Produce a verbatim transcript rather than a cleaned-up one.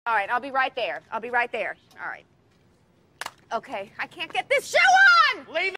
All right, I'll be right there. I'll be right there. All right. Okay, I can't get this shoe on! Leave